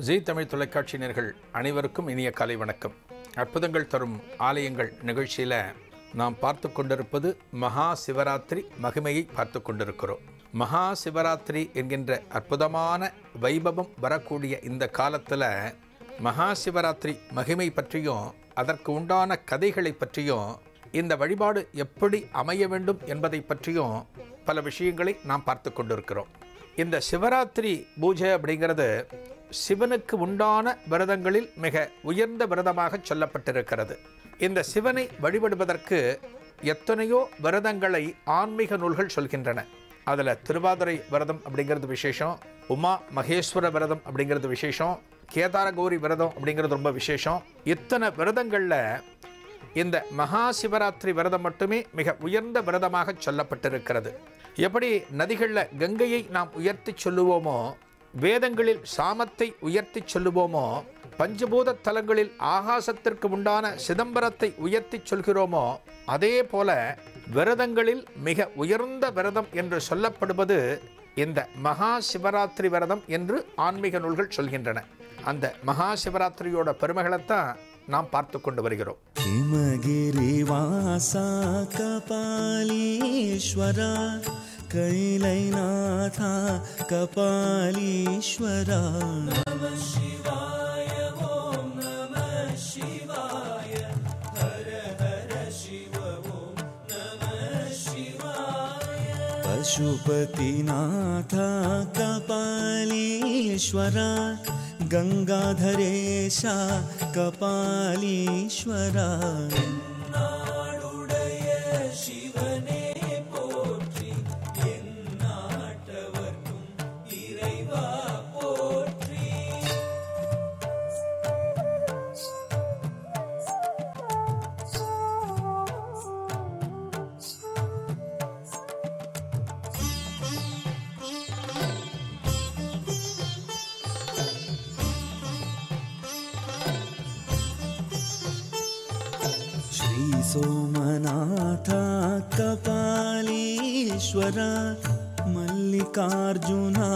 ஜீ தமிழ் தொலைக்காட்சி நேயர்கள் அனைவருக்கும் இனிய காலை வணக்கம். அற்புதங்கள் தரும் ஆலயங்கள் நிகழ்ச்சியில் நாம் பார்த்து கொண்டிருப்பது மகா சிவராத்திரி மகிமையை பார்த்து கொண்டிருக்கிறோம். மகா சிவராத்திரி என்கின்ற அற்புதமான வைபவம் வரக்கூடிய இந்த காலத்தில் மகா சிவராத்திரி மகிமை பற்றியும் அதற்கு உண்டான கதைகளை பற்றியும் இந்த வழிபாடு எப்படி அமைய வேண்டும் என்பதை பற்றியும் பல விஷயங்களை நாம் பார்த்து கொண்டிருக்கிறோம். இந்த சிவராத்திரி பூஜை அப்படிங்கிறது சிவனுக்கு உண்டான விரதங்களில் மிக உயர்ந்த விரதமாக சொல்லப்பட்டிருக்கிறது. இந்த சிவனை வழிபடுவதற்கு எத்தனையோ விரதங்களை ஆன்மீக நூல்கள் சொல்கின்றன. அதில் திருவாதிரை விரதம் அப்படிங்கிறது விசேஷம், உமா மகேஸ்வர விரதம் அப்படிங்கிறது விசேஷம், கேதாரகௌரி விரதம் அப்படிங்கிறது ரொம்ப விசேஷம். இத்தனை விரதங்களில் இந்த மகா சிவராத்திரி விரதம் மட்டுமே மிக உயர்ந்த விரதமாக சொல்லப்பட்டிருக்கிறது. எப்படி நதிகளில் கங்கையை நாம் உயர்த்தி சொல்லுவோமோ, வேதங்களில் சாமத்தை உயர்த்தி சொல்லுவோமோ, பஞ்சபூத தலங்களில் ஆகாசத்திற்கு உண்டான சிதம்பரத்தை உயர்த்தி சொல்கிறோமோ, அதே போல விரதங்களில் மிக உயர்ந்த விரதம் என்று சொல்லப்படுவது இந்த மகா சிவராத்திரி விரதம் என்று ஆன்மீக நூல்கள் சொல்கின்றன. அந்த மகா சிவராத்திரியோட பெருமைகளைத்தான் நாம் பார்த்து கொண்டு வருகிறோம். हिमगिरिवासा कपालीश्वरा कैलायनाथा कपालीश्वरा नमः शिवाय ओम नमः शिवाय हर हर शिव ओम नमः शिवाय पशुपतिनाथा कपालीश्वरा गंगाधरेशा कपालीश्वरा नाडुडय शिवने पोற்றி எந்நாட்டவர்க்கும் இறைவா போற்றி. सोमनाथा कपालीश्वरा मल्लिकार्जुना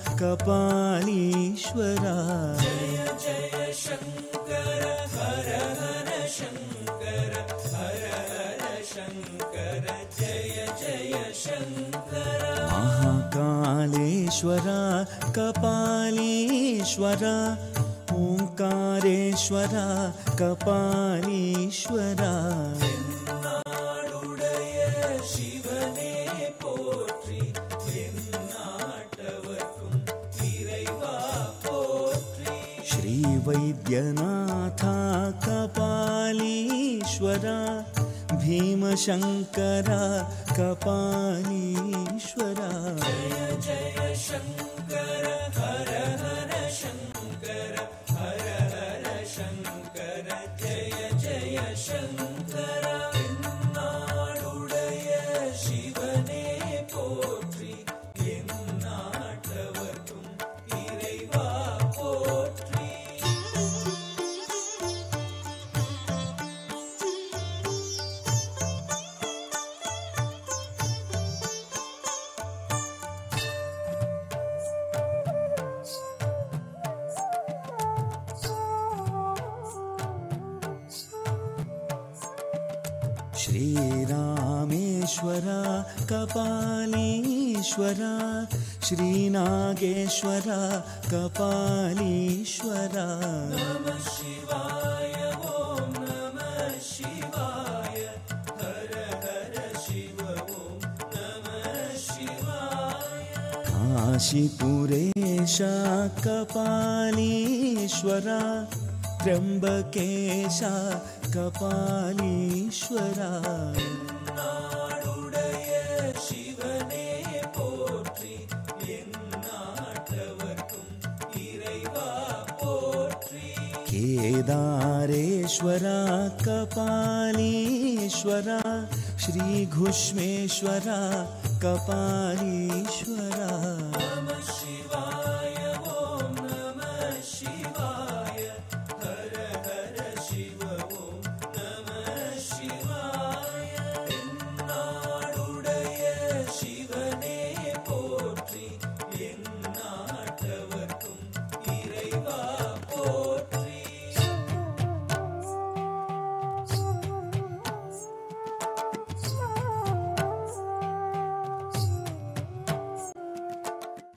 कपालीश्वरा जय जय शंकर हर हर शंकर हर हर शंकर जय जय शंकर महाकालेश्वरा कपालीश्वरा ओंकारेश्वरा कपालीश्वरा नाडुडय शिवने पोற்றி எந்நாட்டவர்க்கும் இறைவா போற்றி. श्री वैद्यनाथा कपालीश्वरा भीमशंकरा कपालीश्वरा जय जय शंकर हर हर शंकर हर हर शंकर जय जय शंकर नाडुडय शिवने पोற்றி எந்நாட்டவர்க்கும் இறைவா போற்றி. श्रीरामेश्वरा कपालीश्वरा श्रीनागेश्वरा कपालीश्वरा नमः शिवाय ओम नमः शिवाय हर हर शिव ओम नमः शिवाय काशीपुरेशा कपालीश्वरा त्र्यंबकेशा कपालीश्वरा नाडुडय शिवने पोற்றி எந்நாட்டவர்க்கும் இறைவா போற்றி. केदारेश्वरा कपालीश्वरा श्रीघुष्मेश्वरा कपालीश्वरा नमः शिवाय ओम नमः शिवाय हर हर शिव ओम नमः शिवाय नाडुडय शिवने पोற்றி எந்நாட்டவர்க்கும் இறைவா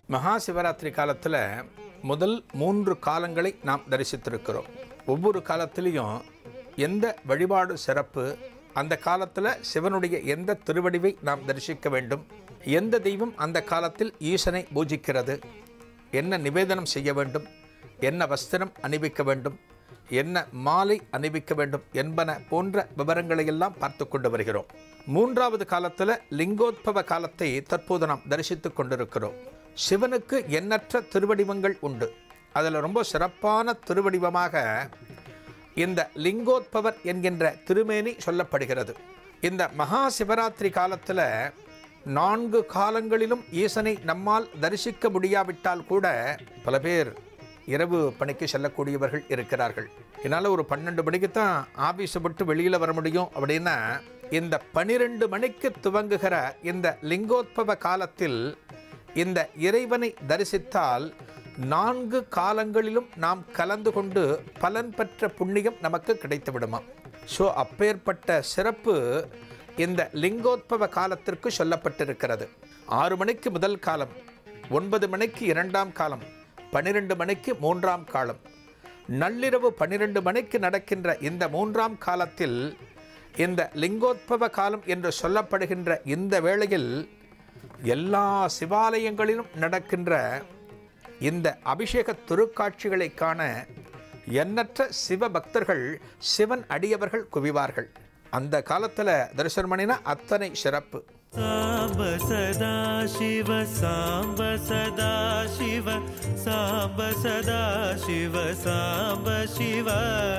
மகா சிவராத்திரி காலத்தில் முதல் 3 காலங்களை நாம் தரிசித்திருக்கிறோம். ஒவ்வொரு காலத்திலையும் எந்த வழிபாடு சிறப்பு, அந்த காலத்தில் சிவனுடைய எந்த திருவடிவை நாம் தரிசிக்க வேண்டும், எந்த தெய்வம் அந்த காலத்தில் ஈசனை பூஜிக்கிறது, என்ன நிவேதனம் செய்ய வேண்டும், என்ன வஸ்திரம் அணிவிக்க வேண்டும், என்ன மாலை அணிவிக்க வேண்டும் என்பன போன்ற விவரங்களையெல்லாம் பார்த்து கொண்டு வருகிறோம். 3வது காலத்தில் லிங்கோத்பவ காலத்தை தற்போது நாம் தரிசித்து கொண்டிருக்கிறோம். சிவனுக்கு எண்ணற்ற திருவடிவங்கள் உண்டு. அதில் ரொம்ப சிறப்பான திருவடிவமாக இந்த லிங்கோத்பவர் என்கின்ற திருமேனி சொல்லப்படுகிறது. இந்த மகா சிவராத்திரி காலத்தில் 4 காலங்களிலும் ஈசனை நம்மால் தரிசிக்க முடியாவிட்டால் கூட பல பேர் இரவு பணிக்கு செல்லக்கூடியவர்கள் இருக்கிறார்கள். என்னால் ஒரு 12 மணிக்கு தான் ஆஃபீஸை விட்டு வெளியில் வர முடியும் அப்படின்னா, இந்த 12 மணிக்கு துவங்குகிற இந்த லிங்கோத்பவ காலத்தில் இந்த இறைவனை தரிசித்தால் 4 காலங்களிலும் நாம் கலந்து கொண்டு பலன் பெற்ற புண்ணியம் நமக்கு கிடைத்து விடுமா. ஸோ அப்பேற்பட்ட சிறப்பு இந்த லிங்கோத்பவ காலத்திற்கு சொல்லப்பட்டிருக்கிறது. 6 மணிக்கு முதல் காலம், 9 மணிக்கு 2ஆம் காலம், 12 மணிக்கு 3ஆம் காலம், நள்ளிரவு 12 மணிக்கு நடக்கின்ற இந்த 3ஆம் காலத்தில் இந்த லிங்கோத்பவ காலம் என்று சொல்லப்படுகின்ற இந்த வேளையில் எல்லா சிவாலயங்களிலும் நடக்கின்ற இந்த அபிஷேக திருக்காட்சிகளை காண எண்ணற்ற சிவ பக்தர்கள், சிவன் அடியவர்கள் குவிவார்கள். அந்த காலத்தில் தரிசனம் பண்ணினா அத்தனை சிறப்பு. சாம்ப சதா சிவ சாம்ப சதா சிவ சாம்ப சதா சிவ சாம்ப சிவ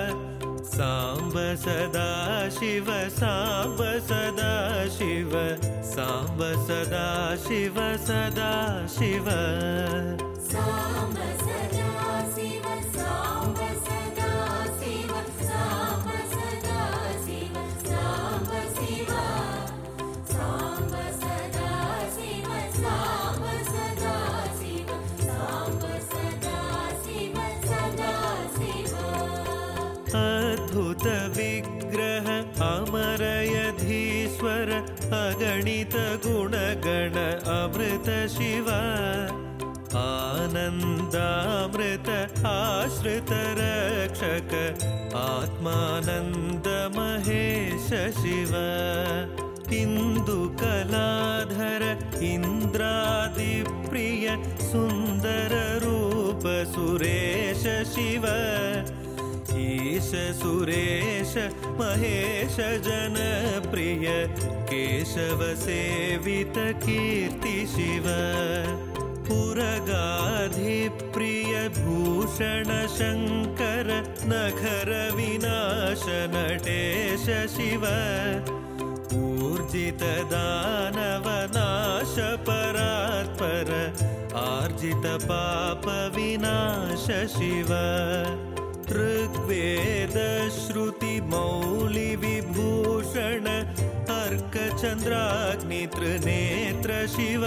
சாம்ப சதா சிவ சாம்ப சதா சிவ சாம்ப சதா சிவ சதா சிவ சாம்ப சதா சிவ சாம்ப சதா சிவ சாம்ப சதா சிவ சாம்ப சிவ சாம்ப சதா சிவ சாம்ப சதா சிவ சாம்ப சதா சிவ சதா சிவ अद्भुत विग्रह अमरयधीश्वर अगणित गुणगण अमृत शिव आनन्दामृत आश्रित रक्षक आत्मानन्द महेश शिव इंदुकलाधर इंद्रादिप्रिय सुन्दर रूप सुरेश शिव ईश सुरेश महेश जन प्रिय केशव सेवित कीर्ति शिव पुरगाधिप्रिय भूषण शंकर नखर विनाश नटेश शिव ऊर्जित दानव नाश परात्पर आर्जित पाप विनाश शिव ऋग्वेद श्रुति मौलि विभूषण अर्क चंद्राग्नि त्रिनेत्र शिव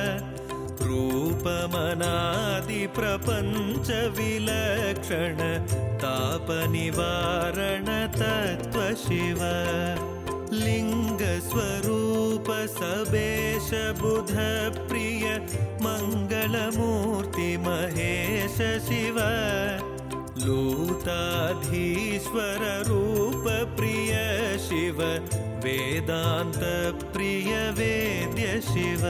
रूपमनादि प्रपंच विलक्षण ताप निवारण तत्व शिव लिंग स्वरूप सबेश बुध प्रिय मंगलमूर्ति महेश शिव लूताधीश्वर रूप प्रिय शिव वेदांत प्रिय वेद्य शिव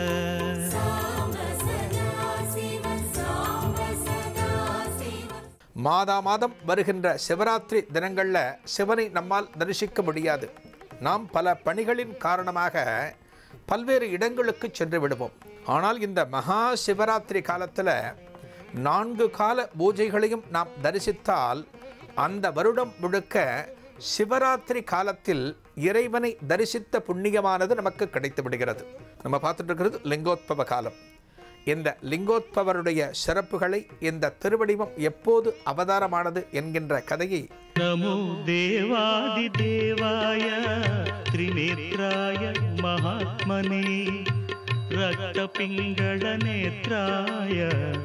மாதா மாதம் வருகின்ற சிவராத்திரி தினங்களில் சிவனை நம்மால் தரிசிக்க முடியாது. நாம் பல பணிகளின் காரணமாக பல்வேறு இடங்களுக்கு சென்று விடுவோம். ஆனால் இந்த மகா சிவராத்திரி காலத்தில் 4 கால பூஜைகளையும் நாம் தரிசித்தால் அந்த வருடம் முழுக்க சிவராத்திரி காலத்தில் இறைவனை தரிசித்த புண்ணியமானது நமக்கு கிடைத்து விடுகிறது. நம்ம பார்த்துட்டு இருக்கிறது லிங்கோத்பவ காலம். இந்த லிங்கோத்பவருடைய சிறப்புகளை, இந்த திருவடிவம் எப்போது அவதாரமானது என்கின்ற கதையை நமோ தேவாதி தேவாய திரிநேத்ராய மகாத்மனே ரக்த பிங்கள நேத்ராய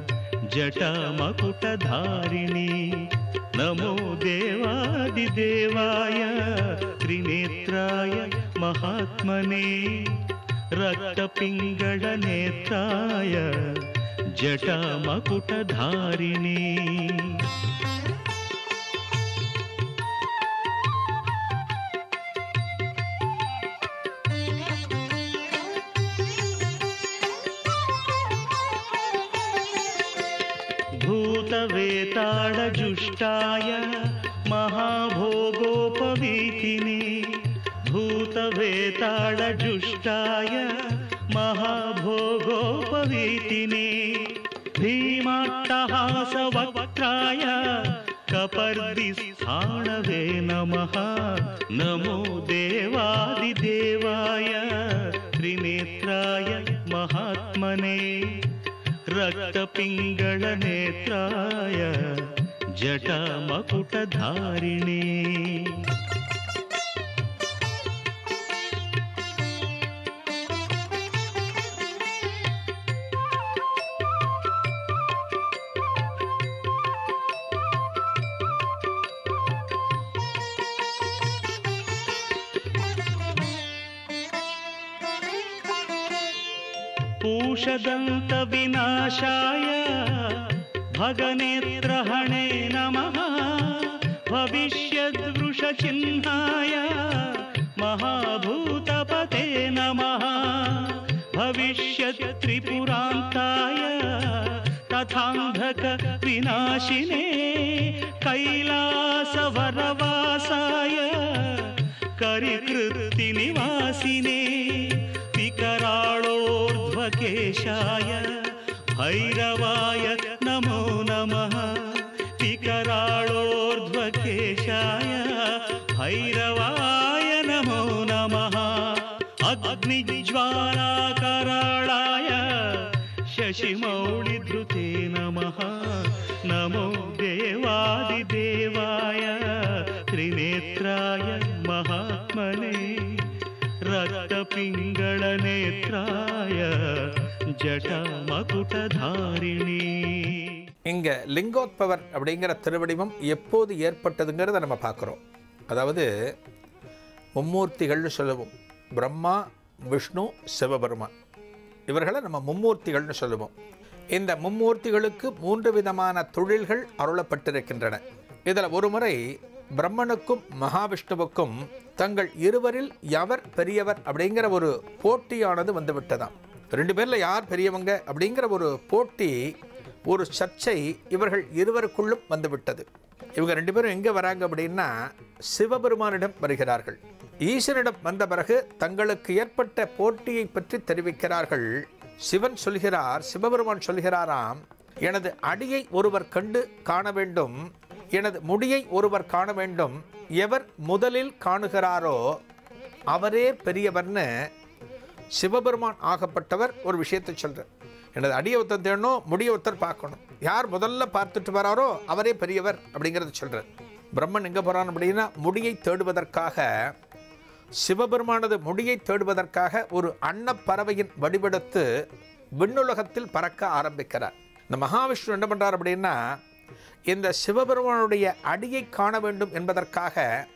जटामकुटधारिणी नमो देवादिदेवाय त्रिनेत्राय महात्मने रक्तपिङ्गळनेत्राय जटामकुटधारिणी भूतवेताळजुष्टाय महाभोगोपवीतिने भूतवेताळजुष्टाय महाभोगोपवीतिने भीमाट्टहासवक्त्राय कपर्दिस्थाणवे नमः नमो देवादिदेवाय त्रिनेत्राय महात्मने रक्तपिङ्गळनेत्राय जटामकुटधारिणे पूषदन्तविनाशाय भगनेत्रहणे नमः भविष्यद्वृषचिह्नाय महाभूतपते नमः भविष्यत्त्रिपुरान्ताय तथान्धकविनाशिने कैलासवरवासाय करिकृत्तिनिवासिने विकराळोर्ध्वकेशाय भैरवाय नमो नमः विकराळोर्ध्वकेशाय भैरवाय नमो नमः अग्निज्वालाकराळाय शशिमौळिधृते नमः नमो देवादिदेवाय त्रिनेत्राय महात्मने रक्तपिङ्गळनेत्राय जटामकुटधारिणी. இங்கே லிங்கோத்பவர் அப்படிங்கிற திருவடிவம் எப்போது ஏற்பட்டதுங்கிறத நம்ம பார்க்குறோம். அதாவது மும்மூர்த்திகள்னு சொல்லுவோம். பிரம்மா, விஷ்ணு, சிவபெருமான், இவர்களை நம்ம மும்மூர்த்திகள்னு சொல்லுவோம். இந்த மும்மூர்த்திகளுக்கு 3 விதமான தொழில்கள் அருளப்பட்டிருக்கின்றன. இதில் ஒரு முறை பிரம்மனுக்கும் மகாவிஷ்ணுவுக்கும் தங்கள் இருவரில் எவர் பெரியவர் அப்படிங்கிற ஒரு போட்டியானது வந்துவிட்டதாம். 2 பேரில் யார் பெரியவங்க அப்படிங்கிற ஒரு போட்டி, ஒரு சர்ச்சை இவர்கள் இருவருக்குள்ளும் வந்துவிட்டது. இவங்க 2 பேரும் எங்கே வராங்க அப்படின்னா சிவபெருமானிடம் வருகிறார்கள். ஈஸ்வரனிடம் வந்த பிறகு தங்களுக்கு ஏற்பட்ட போட்டியை பற்றி தெரிவிக்கிறார்கள். சிவன் சொல்கிறார், சிவபெருமான் சொல்கிறாராம், எனது அடியை ஒருவர் கண்டு காண வேண்டும், எனது முடியை ஒருவர் காண வேண்டும், எவர் முதலில் காணுகிறாரோ அவரே பெரியவர்னு சிவபெருமான் ஆகப்பட்டவர் ஒரு விஷயத்தை சொல்கிறார். எனது அடியை ஒருத்தர் தேடணும், முடியை ஒருத்தர் பார்க்கணும், யார் முதல்ல பார்த்துட்டு வராரோ அவரே பெரியவர் அப்படிங்கிறத சொல்கிறார். பிரம்மன் எங்கே போகிறான் அப்படின்னா முடியை தேடுவதற்காக, சிவபெருமானது முடியை தேடுவதற்காக ஒரு அன்னப்பறவையின் வடிவெடுத்து விண்ணுலகத்தில் பறக்க ஆரம்பிக்கிறார். இந்த மகாவிஷ்ணு என்ன பண்ணுறார் அப்படின்னா இந்த சிவபெருமானுடைய அடியை காண வேண்டும் என்பதற்காக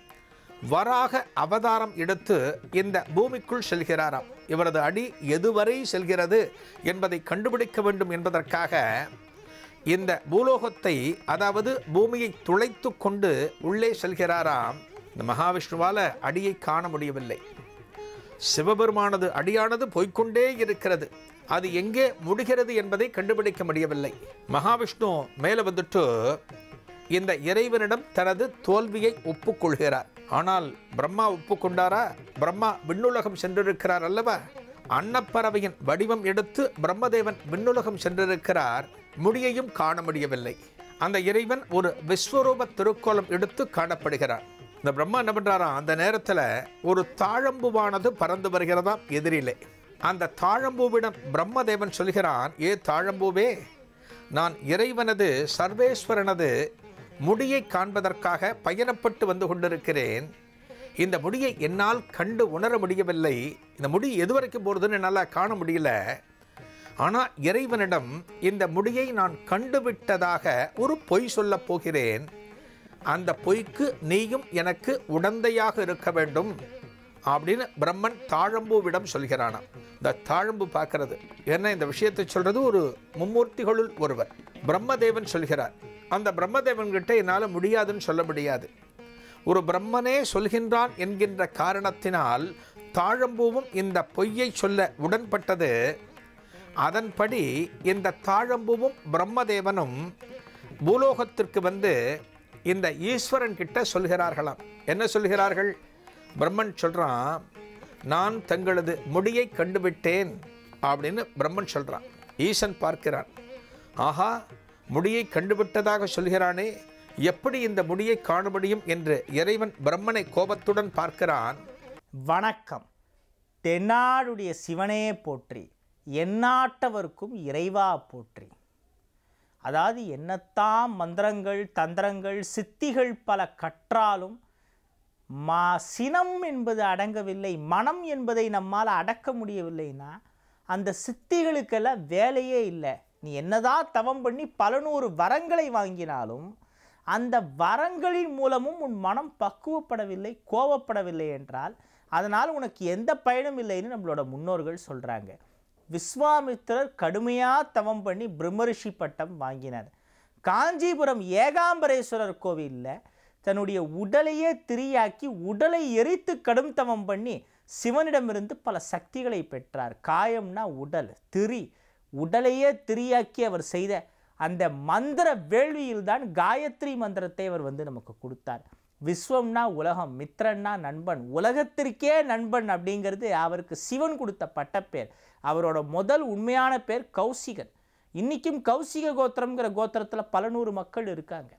வராக அவதாரம் எடுத்து இந்த பூமிக்குள் செல்கிறாராம். இவரது அடி எதுவரை செல்கிறது என்பதை கண்டுபிடிக்க வேண்டும் என்பதற்காக இந்த பூலோகத்தை, அதாவது பூமியை துளைத்து கொண்டு உள்ளே செல்கிறாராம். இந்த மகாவிஷ்ணுவால் அடியை காண முடியவில்லை. சிவபெருமானது அடியானது போய்கொண்டே இருக்கிறது, அது எங்கே முடிகிறது என்பதை கண்டுபிடிக்க முடியவில்லை. மகாவிஷ்ணு மேலே வந்துட்டு இந்த இறைவனிடம் தனது தோல்வியை ஒப்புக்கொள்கிறார். ஆனால் பிரம்மா ஒப்புக்கொண்டாரா? பிரம்மா விண்ணுலகம் சென்றிருக்கிறார் அல்லவா? அன்னப்பறவையின் வடிவம் எடுத்து பிரம்மதேவன் விண்ணுலகம் சென்றிருக்கிறார், முடியையும் காண முடியவில்லை. அந்த இறைவன் ஒரு விஸ்வரூப திருக்கோலம் எடுத்து காணப்படுகிறார். இந்த பிரம்மா என்ன பண்ணுறாராம், அந்த நேரத்தில் ஒரு தாழம்பூவானது பறந்து வருகிறதாம் எதிரிலே. அந்த தாழம்பூவிடம் பிரம்மதேவன் சொல்கிறான், ஏ தாழம்பூவே, நான் இறைவனது சர்வேஸ்வரனது முடியை காண்பதற்காக பயணப்பட்டு வந்து கொண்டிருக்கிறேன். இந்த முடியை என்னால் கண்டு உணர முடியவில்லை. இந்த முடி எதுவரைக்கும் போகிறதுன்னு என்னால் காண முடியல. ஆனால் இறைவனிடம் இந்த முடியை நான் கண்டுவிட்டதாக ஒரு பொய் சொல்லப் போகிறேன். அந்த பொய்க்கு நீயும் எனக்கு உடந்தையாக இருக்க வேண்டும். அப்படின்னு பிரம்மன் தாழம்பூவிடம் சொல்கிறானாம். இந்த தாழம்பு பார்க்கறது என்ன, இந்த விஷயத்தை சொல்றது ஒரு மும்மூர்த்திகளுள் ஒருவர் பிரம்மதேவன் சொல்கிறார். அந்த பிரம்மதேவன் கிட்ட என்னால் முடியாதுன்னு சொல்ல முடியாது. ஒரு பிரம்மனே சொல்கின்றான் என்கின்ற காரணத்தினால் தாழம்பூவும் இந்த பொய்யை சொல்ல உடன்பட்டது. அதன்படி இந்த தாழம்பூவும் பிரம்மதேவனும் பூலோகத்திற்கு வந்து இந்த ஈஸ்வரன் கிட்ட சொல்கிறார்களாம். என்ன சொல்கிறார்கள்? பிரம்மன் சொல்றான், நான் தங்களது முடியை கண்டுவிட்டேன் அப்படின்னு பிரம்மன் சொல்றான். ஈசன் பார்க்கிறான், ஆஹா, முடியை கண்டுவிட்டதாக சொல்கிறானே, எப்படி இந்த முடியை காண முடியும் என்று இறைவன் பிரம்மனை கோபத்துடன் பார்க்கிறான். வணக்கம். தென்னாடுடைய சிவனே போற்றி, எந்நாட்டவர்க்கும் இறைவா போற்றி. அதாவது என்னத்தான் மந்திரங்கள் தந்திரங்கள் சித்திகள் பல கற்றாலும் சினம் என்பது அடங்கவில்லை, மனம் என்பதை நம்மால் அடக்க முடியவில்லைன்னா அந்த சித்திகளுக்கெல்லாம் வேலையே இல்லை. நீ என்னதான் தவம் பண்ணி பல நூறு வரங்களை வாங்கினாலும் அந்த வரங்களின் மூலமும் உன் மனம் பக்குவப்படவில்லை, கோபப்படவில்லை என்றால் அதனால் உனக்கு எந்த பயனும் இல்லைன்னு நம்மளோட முன்னோர்கள் சொல்கிறாங்க. விஸ்வாமித்திரர் கடுமையாக தவம் பண்ணி பிரம்மரிஷி பட்டம் வாங்கினார். காஞ்சிபுரம் ஏகாம்பரேஸ்வரர் கோவிலில் தன்னுடைய உடலையே திரியாக்கி உடலை எரித்து கடும் தவம் பண்ணி சிவனிடமிருந்து பல சக்திகளை பெற்றார். காயம்னா உடல், திரி, உடலையே திரியாக்கி அவர் செய்த அந்த மந்திர வேள்வியில்தான் காயத்ரி மந்திரத்தை அவர் நமக்கு கொடுத்தார். விஸ்வம்னா உலகம், மித்ரன்னா நண்பன், உலகத்திற்கே நண்பன் அப்படிங்கிறது அவருக்கு சிவன் கொடுத்த பட்டப்பேர். அவரோட முதல் உண்மையான பேர் கௌசிகன். இன்றைக்கும் கௌசிக கோத்திரம்ங்கிற கோத்திரத்தில் பல நூறு மக்கள் இருக்காங்க,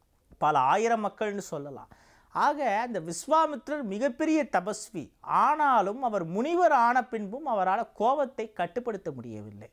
பல ஆயிரம் மக்கள்னு சொல்லலாம். ஆக அந்த விஸ்வாமித்திரர் மிகப்பெரிய தபஸ்வி. ஆனாலும் அவர் முனிவர் ஆன பின்பும் அவரால் கோபத்தை கட்டுப்படுத்த முடியவில்லை.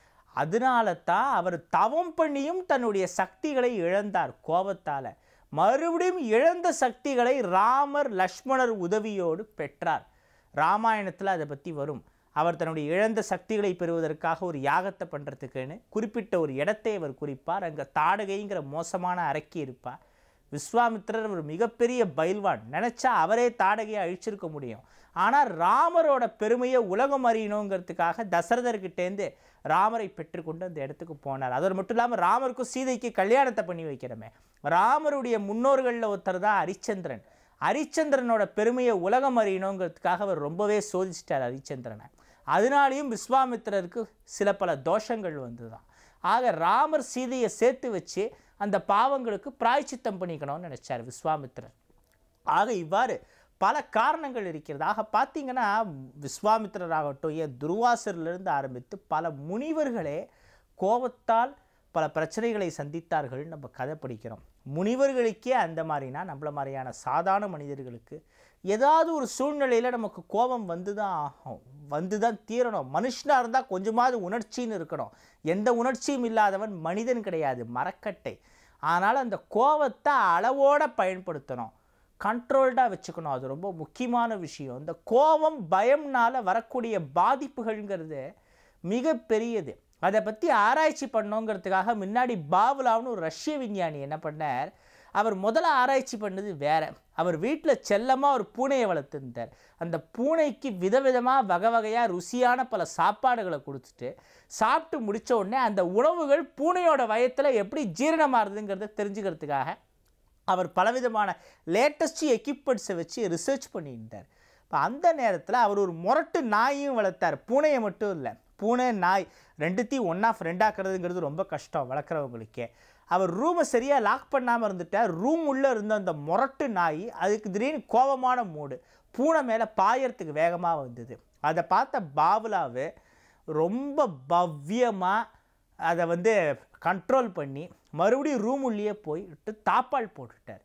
அதனால தான் அவர் தவம் பண்ணியும் தன்னுடைய சக்திகளை இழந்தார் கோபத்தால். மறுபடியும் இழந்த சக்திகளை ராமர் லக்ஷ்மணர் உதவியோடு பெற்றார். ராமாயணத்தில் அதை பற்றி வரும். அவர் தன்னுடைய இழந்த சக்திகளை பெறுவதற்காக ஒரு யாகத்தை பண்ணுறதுக்குன்னு குறிப்பிட்ட ஒரு இடத்தை அவர் குறிப்பார். அங்கே தாடகைங்கிற மோசமான அரக்கி இருப்பார். விஸ்வாமித்திரர் ஒரு மிகப்பெரிய பைல்வான், நினச்சா அவரே தாடகையை அழிச்சிருக்க முடியும். ஆனால் ராமரோட பெருமையை உலகம் அறியணுங்கிறதுக்காக தசரதர்கிட்டேருந்து ராமரை பெற்றுக்கொண்டு அந்த இடத்துக்கு போனார். அதோடு மட்டும் இல்லாமல் ராமருக்கும் சீதைக்கு கல்யாணத்தை பண்ணி வைக்கிறோமே, ராமருடைய முன்னோர்களில் ஒருத்தர் தான் ஹரிச்சந்திரன். ஹரிச்சந்திரனோட பெருமையை உலகம் அறியணுங்கிறதுக்காக அவர் ரொம்பவே சோதிச்சிட்டார் ஹரிச்சந்திரனை. அதனாலேயும் விஸ்வாமித்திரருக்கு சில பல தோஷங்கள் வந்துதான். ஆக ராமர் சீதையை சேர்த்து வச்சு அந்த பாவங்களுக்கு பிராய்ச்சித்தம் பண்ணிக்கணும்னு நினைச்சார் விஸ்வாமித்திரர். ஆக இவ்வாறு பல காரணங்கள் இருக்கிறது. ஆக பார்த்தீங்கன்னா விஸ்வாமித்திரர் ஆகட்டும், ஏன் துர்வாசரிலிருந்து ஆரம்பித்து பல முனிவர்களே கோபத்தால் பல பிரச்சனைகளை சந்தித்தார்கள். நம்ம கதை படிக்கிறோம். முனிவர்களுக்கே அந்த மாதிரினா நம்மள மாதிரியான சாதாரண மனிதர்களுக்கு ஏதாவது ஒரு சூழ்நிலையில் நமக்கு கோபம் வந்து தான் ஆகும், வந்து தான் தீரணும். மனுஷனாக இருந்தால் கொஞ்சமாவது உணர்ச்சின்னு இருக்கணும். எந்த உணர்ச்சியும் இல்லாதவன் மனிதன் கிடையாது, மரக்கட்டை. ஆனால் அந்த கோபத்தை அளவோடு பயன்படுத்தணும், கண்ட்ரோல்டாக வச்சுக்கணும். அது ரொம்ப முக்கியமான விஷயம். இந்த கோபம் பயம்னால் வரக்கூடிய பாதிப்புகள்ங்கிறது மிக பெரியது. அதை பற்றி ஆராய்ச்சி பண்ணோங்கிறதுக்காக முன்னாடி பாவ்லாவ்னு ஒரு ரஷ்ய விஞ்ஞானி என்ன பண்ணார், அவர் முதல்ல ஆராய்ச்சி பண்ணது வேற. அவர் வீட்டில் செல்லமாக ஒரு பூனையை வளர்த்துருந்தார். அந்த பூனைக்கு விதவிதமாக வகை வகையாக ருசியான பல சாப்பாடுகளை கொடுத்துட்டு சாப்பிட்டு முடித்த உடனே அந்த உணவுகள் பூனையோட வயத்தில் எப்படி ஜீரணமாகுதுங்கிறத தெரிஞ்சுக்கிறதுக்காக அவர் பலவிதமான லேட்டஸ்ட் எக்யூப்மெண்ட்ஸை வச்சு ரிசர்ச் பண்ணியிருந்தார். இப்போ அந்த நேரத்தில் அவர் ஒரு முரட்டு நாயும் வளர்த்தார். பூனையை மட்டும் இல்லை, பூனை நாய் ரெண்டுத்தையும் ஒன்றா ஃப்ரெண்டாக்குறதுங்கிறது ரொம்ப கஷ்டம் வளர்க்குறவங்களுக்கே. அவர் ரூமை சரியாக லாக் பண்ணாமல் இருந்துட்டார். ரூம் உள்ளே இருந்த அந்த முரட்டு நாய் அதுக்கு திடீர்னு கோபமான மூடு, பூனை மேலே பாயறதுக்கு வேகமாக வந்தது. அதை பார்த்த பாவ்லாவு ரொம்ப பவ்யமாக அதை கண்ட்ரோல் பண்ணி மறுபடியும் ரூம் உள்ளே போயிட்டு தாப்பால் போட்டுட்டார்.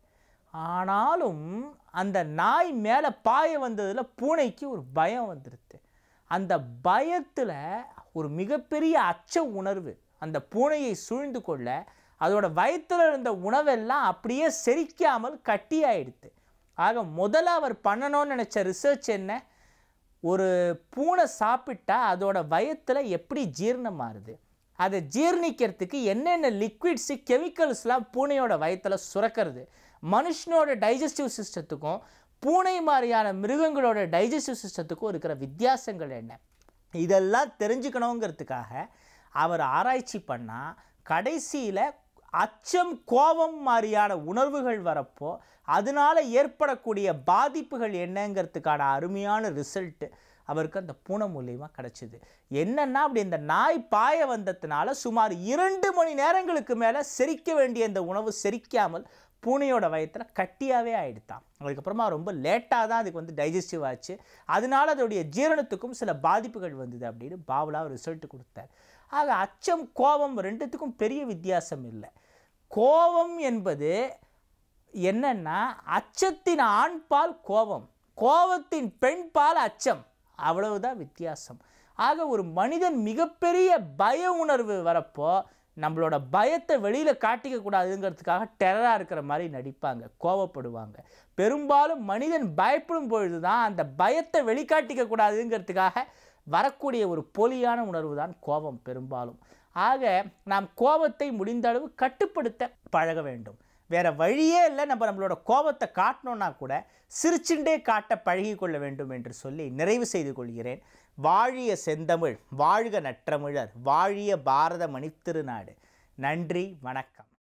ஆனாலும் அந்த நாய் மேலே பாய வந்ததில் பூனைக்கு ஒரு பயம் வந்துடுது. அந்த பயத்தில் ஒரு மிகப்பெரிய அச்ச உணர்வு அந்த பூனையை சூழ்ந்து கொள்ள அதோட வயிற்றில் இருந்த உணவெல்லாம் அப்படியே செரிக்காமல் கட்டியாயிடுது. ஆக முதல்ல அவர் பண்ணணும்னு நினச்ச ரிசர்ச் என்ன, ஒரு பூனை சாப்பிட்டா அதோட வயத்தில் எப்படி ஜீரணமாகுது, அதை ஜீர்ணிக்கிறதுக்கு என்னென்ன லிக்விட்ஸு கெமிக்கல்ஸ்லாம் பூனையோட வயத்தில் சுரக்கிறது, மனுஷனோட டைஜஸ்டிவ் சிஸ்டத்துக்கும் பூனை மாதிரியான மிருகங்களோட டைஜஸ்டிவ் சிஸ்டத்துக்கும் இருக்கிற வித்தியாசங்கள் என்ன, இதெல்லாம் தெரிஞ்சுக்கணுங்கிறதுக்காக அவர் ஆராய்ச்சி பண்ணால் கடைசியில் அச்சம் கோபம் மாதிரியான உணர்வுகள் வரப்போ அதனால் ஏற்படக்கூடிய பாதிப்புகள் என்னங்கிறதுக்கான அருமையான ரிசல்ட்டு அவருக்கு அந்த பூனை மூலியமாக கிடச்சிது. என்னென்னா, அப்படி இந்த நாய் பாய வந்ததுனால சுமார் 2 மணி நேரங்களுக்கு மேலே செரிக்க வேண்டிய இந்த உணவு செரிக்காமல் பூனையோட வயத்தில் கட்டியாகவே ஆகிடுத்தான். அதுக்கப்புறமா ரொம்ப லேட்டாக தான் அதுக்கு வந்து டைஜஸ்டிவ் ஆச்சு. அதனால் அதோடைய ஜீரணத்துக்கும் சில பாதிப்புகள் வந்தது அப்படின்னு பாவ்லா ரிசல்ட் கொடுத்தார். ஆக அச்சம் கோபம் ரெண்டுத்துக்கும் பெரிய வித்தியாசம் இல்லை. கோபம் என்பது என்னன்னா, அச்சத்தின் ஆண்பால் கோபம், கோபத்தின் பெண்பால் அச்சம், அவ்வளவுதான் வித்தியாசம். ஆக ஒரு மனிதன் மிகப்பெரிய பய உணர்வு வரப்போ நம்மளோட பயத்தை வெளியில் காட்டிக்க கூடாதுங்கிறதுக்காக டெரராக இருக்கிற மாதிரி நடிப்பாங்க, கோபப்படுவாங்க. பெரும்பாலும் மனிதன் பயப்படும் பொழுது தான் அந்த பயத்தை வெளிக்காட்டிக்க கூடாதுங்கிறதுக்காக வரக்கூடிய ஒரு போலியான உணர்வு தான் கோபம் பெரும்பாலும். ஆக நாம் கோபத்தை முடிந்த அளவு கட்டுப்படுத்த பழக வேண்டும். வேறு வழியே இல்லை. நம்மளோட கோபத்தை காட்டணுன்னா கூட சிரிச்சுண்டே காட்ட பழகி கொள்ள வேண்டும் என்று சொல்லி நிறைவு செய்து கொள்கிறேன். வாழிய செந்தமிழ், வாழ்க நற்றமிழர், வாழிய பாரத மணித்திருநாடு. நன்றி, வணக்கம்.